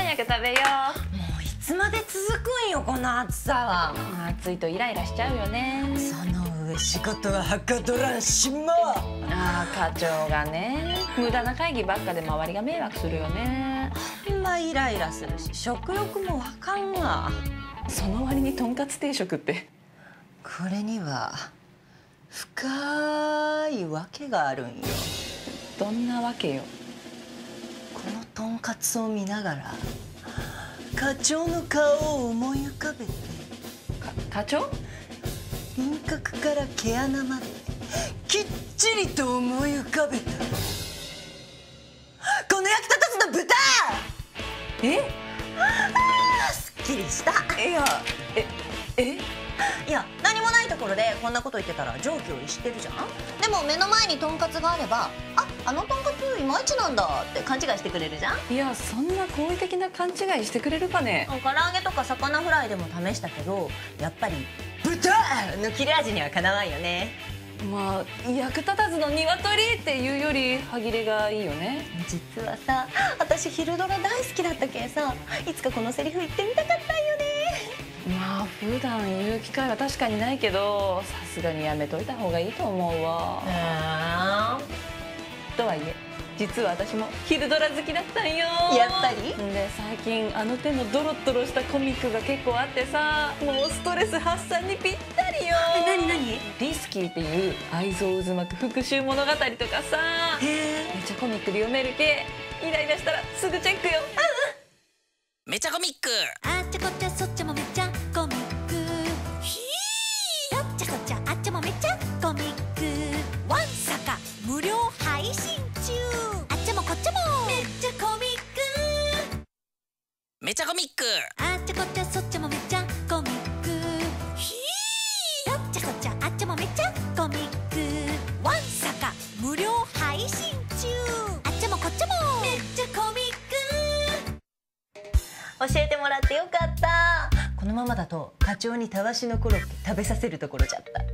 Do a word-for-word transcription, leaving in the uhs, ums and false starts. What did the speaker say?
早く食べよう。 もういつまで続くんよこの暑さは。 暑いとイライラしちゃうよね。 その上仕事ははかどらんしま。 ああ、課長がね、無駄な会議ばっかで周りが迷惑するよね。 ほんまイライラするし食欲もわかんわ。 その割にとんかつ定食って。 これには深いわけがあるんよ。 どんなわけよ。 このとんかつを見ながら課長の顔を思い浮かべて、 か課長？ 輪郭から毛穴まできっちりと思い浮かべたこの焼きたたずの豚。 え？ あーすっきりした。 いや、ええいや何もないところでこんなこと言ってたら常軌を逸してるじゃん。でも目の前にとんかつがあれば、あ、あのとんかついまいちなんだって勘違いしてくれるじゃん。 いや、そんな好意的な勘違いしてくれるかね。 唐揚げとか魚フライでも試したけど、やっぱり豚の切れ味にはかなわんよね。 まあ、役立たずの鶏っていうより歯切れがいいよね。 実はさ、私昼ドラ大好きだったけんさ、いつかこのセリフ言ってみたかったんよね。 まあ普段言う機会は確かにないけど、さすがにやめといた方がいいと思うわ。とはいえ実は私も昼ドラ好きだったんよ。 やっぱり？ で最近あの手のドロッドロしたコミックが結構あってさ、もうストレス発散にぴったりよ。 え、なになに？ リスキーっていう愛憎渦巻く復讐物語とかさ、めちゃコミックで読めるけ。イライラしたらすぐチェックよ。 めちゃコミック。 あっちゃこっちゃそっちもめちゃコミック。ひーどっちゃそっちゃあっちゃもめちゃコミック。わんさか無料配信中。あっちゃもこっちゃもめっちゃコミック。 めちゃコミック。 あっちゃこっちゃそっちもめちゃコミック。ひーどっちゃそっちゃあっちゃもめちゃコミック。わんさか無料配信中。あっちゃもこっちゃもめっちゃコミック。 教えてもらってよかった。このままだと課長にたわしのコロッケ食べさせるところじゃった。